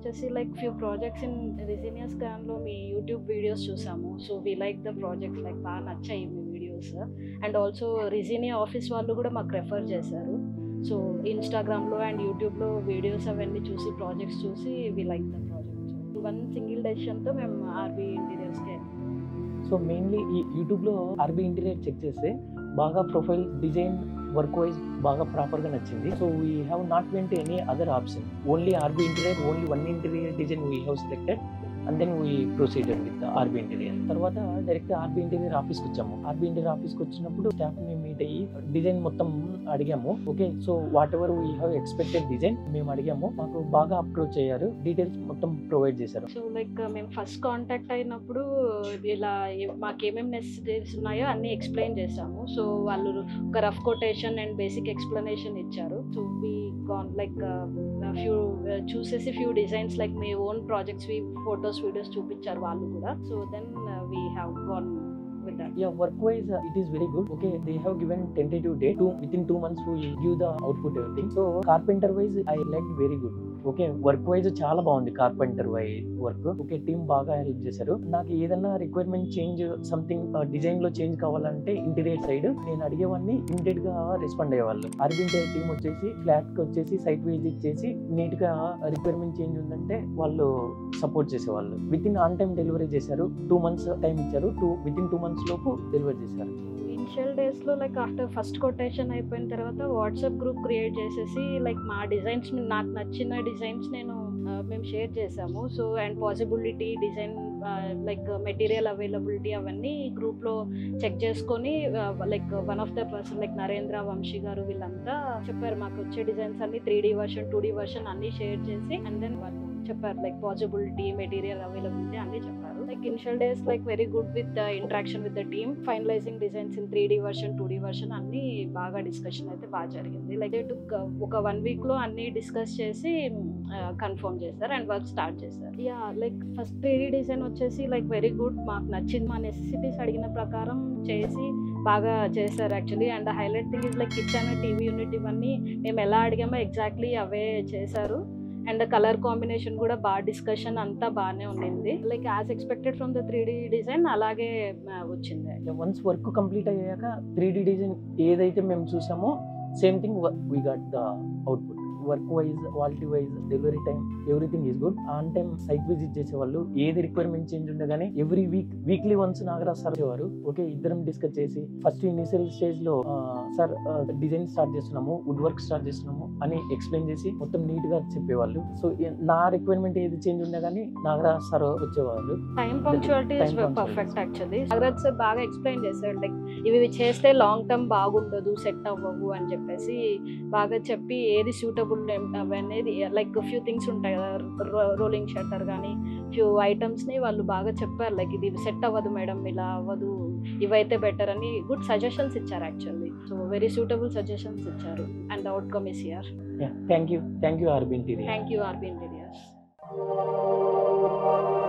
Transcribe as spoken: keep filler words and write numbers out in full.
వచ్చేసి like few projects in రెసినియస్ గ్రాండ్లో మీ యూట్యూబ్ వీడియోస్ చూసాము. So we like the projects, like బాగా నచ్చాయి మీ వీడియోస్. అండ్ ఆల్సో రెసినియా ఆఫీస్ వాళ్ళు కూడా మాకు రెఫర్ చేశారు. సో ఇన్స్టాగ్రామ్లో అండ్ యూట్యూబ్లో వీడియోస్ అవన్నీ చూసి ప్రాజెక్ట్స్ చూసి we like the project. One single డెసిషన్తో మేము ఆర్బీ ఇంటీరియర్స్కి. సో మెయిన్లీ ఈ యూట్యూబ్లో ఆర్బీ ఇంటీరియర్ చెక్ చేస్తే బాగా ప్రొఫైల్ డిజైన్ వర్క్ వైజ్ బాగా ప్రాపర్గా నచ్చింది. So we have not went any other option, only RB interior, only one interior design we have selected and then we proceeded with RB interior. తర్వాత direct RB interior ఆఫీస్కి వచ్చాము. RB interior ఆఫీస్కి వచ్చినప్పుడు స్టాఫ్ని meet అయ్యి design మొత్తం అడిగాము. Okay, so whatever we have expected design మేము అడిగాము. మాకు బాగా అప్రోచ్ అయ్యారు, డీటెయిల్స్ మొత్తం ప్రొవైడ్ చేశారు. సో లైక్ మేము ఫస్ట్ కాంటాక్ట్ అయినప్పుడు ఇలా మాకు ఏమేమి నెసెసిటీస్ ఉన్నాయో అన్నీ ఎక్స్ప్లెయిన్ చేసాము. సో వాళ్ళు ఒక rough quotation and basic explanation ఇచ్చారు. So we gone like few చూసేసి ఫ్యూ డిజైన్స్ లైక్ మీ ఓన్ ప్రాజెక్ట్స్ ఫోటోస్ వీడియోస్ చూపించారు వాళ్ళు కూడా. So then we have gone with that. Yeah, work wise uh, it is very good. Okay, they have given tentative date to within two months we give the output everything. So carpenter wise I liked very good. Okay, work wise చాలా బాగుంది carpenter వై work. Okay, team బాగా help చేశారు. నాకు ఏదైనా requirement change something design లో change కావాలంటే interior side నేను అడిగేవాడిని, ఇమీడియట్ గా రెస్పాండ్ అయ్యేవాళ్ళు. ఆర్బీ ఇంటీరియర్ టీం వచ్చేసి ఫ్లాట్ కి వచ్చేసి సైట్ వైజ్ ఇచ్చేసి నీట్ గా రిక్వైర్మెంట్ చేంజ్ ఉందంటే వాళ్ళు సపోర్ట్ చేసేవాళ్ళు. Within on time delivery చేశారు. టూ మంత్స్ టైం ఇచ్చారు, two within two months లోపు డెలివరీ చేశారు. ఇనిషియల్ డేస్లో లైక్ ఆఫ్టర్ ఫస్ట్ కొటేషన్ అయిపోయిన తర్వాత వాట్సాప్ గ్రూప్ క్రియేట్ చేసేసి లైక్ మా డిజైన్స్, నాకు నచ్చిన డిజైన్స్ నేను మేము షేర్ చేసాము. So and possibility design like material availability అవన్నీ గ్రూప్లో చెక్ చేసుకొని like one of the person like Narendra, Vamshi garu వీళ్ళంతా చెప్పారు మాకు వచ్చే డిజైన్స్ అన్ని three D version two D version అన్నీ షేర్ చేసి అండ్ దెన్ వాళ్ళు చెప్పారు లైక్ పాసిబిలిటీ మెటీరియల్ అవైలబిలిటీ అన్నీ చెప్పారు. Like initial days like very good with the interaction with the team, finalising designs in three D version two D version అన్ని బాగా discussion అయితే బాగా జరిగింది. లైక్ ఒక వన్ వీక్లో అన్ని డిస్కస్ చేసి కన్ఫర్మ్ చేస్తారు అండ్ వర్క్ స్టార్ట్ చేస్తారు. Yeah like first three D design వచ్చేసి లైక్ వెరీ గుడ్, మాకు నచ్చింది. మా నెసెసిటీస్ అడిగిన ప్రకారం చేసి బాగా చేశారు actually. And highlight thing is like kitchen, TV unit ఇవన్నీ మేము ఎలా అడిగామో ఎగ్జాక్ట్లీ అవే చేశారు. అండ్ కలర్ కాంబినేషన్ కూడా బాగా డిస్కషన్ అంతా బాగానే ఉండింది. Like as expected from the three D design అలాగే వచ్చింది. వన్స్ వర్క్ కంప్లీట్ అయ్యాక త్రీ డీ డిజైన్ ఏదైతే మేము చూసామో same thing we got the output. Work wise, quality wise, delivery time everything is good. On time site visit చేసేవాళ్ళు. ఏది requirement change ఉండగానే every week weekly once Nagaraj sir వచ్చేవారు. Okay, ఇద్దరం discuss చేసి first initial stage లో sir design start చేస్తున్నాము, wood work start చేస్తున్నాము అని ఎక్స్ప్లెయిన్ చేసి మొత్తం నీట్ గా చెప్పేవాళ్ళు. సో నా రిక్వైర్మెంట్ ఏది చేంజ్ ఉండగానే నాగరాజ్ సార్ వచ్చేవాళ్ళు. Time punctuality is perfect actually. Nagaraj sir బాగా ఎక్స్ప్లెయిన్ చేశారు లైక్ ఇవి చేస్తే లాంగ్ టర్మ్ బాగుండదు, సెట్ అవ్వవు అని చెప్పేసి బాగా చెప్పి ఏది సూటబుల్ అనేది లైక్ ఫ్యూ థింగ్స్ ఉంటాయి కదా, రోలింగ్ షట్టర్ కానీ ఫ్యూ ఐటమ్స్ని వాళ్ళు బాగా చెప్పారు లైక్ ఇది సెట్ అవ్వదు మేడం, ఇలా అవ్వదు, ఇవైతే బెటర్ అని గుడ్ సజెషన్స్ ఇచ్చారు actually. So very suitable suggestions ఇచ్చారు and outcome is here. Thank you thank you RB interior. Thank you RB interiors.